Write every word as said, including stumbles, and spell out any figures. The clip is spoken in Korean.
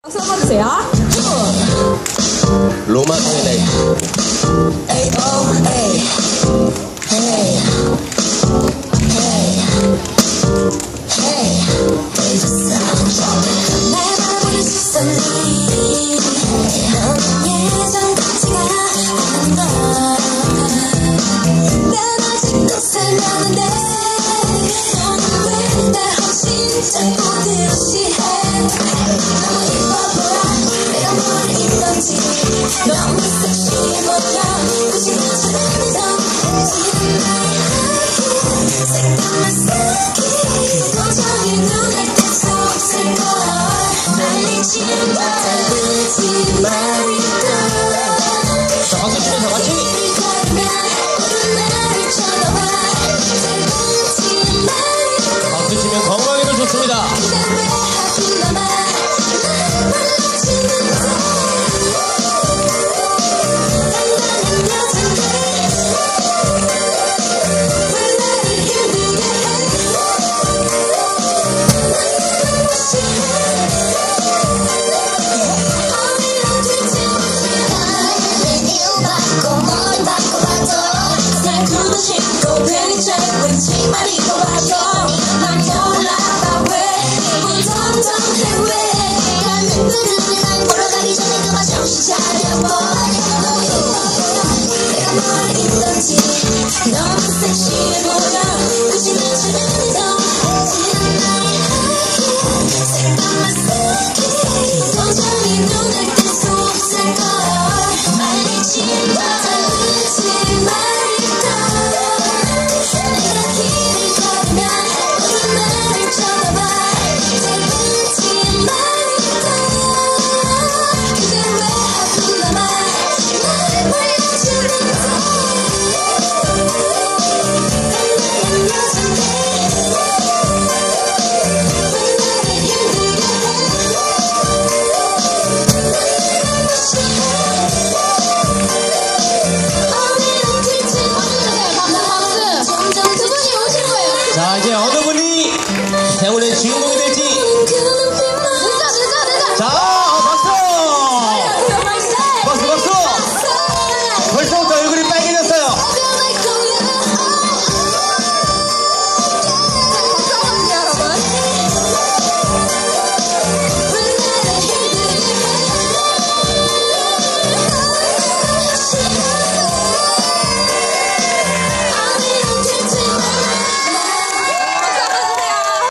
박수 한번 주세요. 로마 통일의 에이 오 에이 헤이 헤이 헤이 날 바라보는 시선이 너는 예전 같지가 않아. 난 아직도 살만한데 너는 왜 날 훨씬 자꾸 대시해. 너무 이뻐 보여 내가 뭘 입던지 너무 섹시해 보여. 굳이 너처럼 지는 나의 아이 색감만 새끼 도저히 눈에 뗄 수 없을 거야. 말리지 마 달리지 마.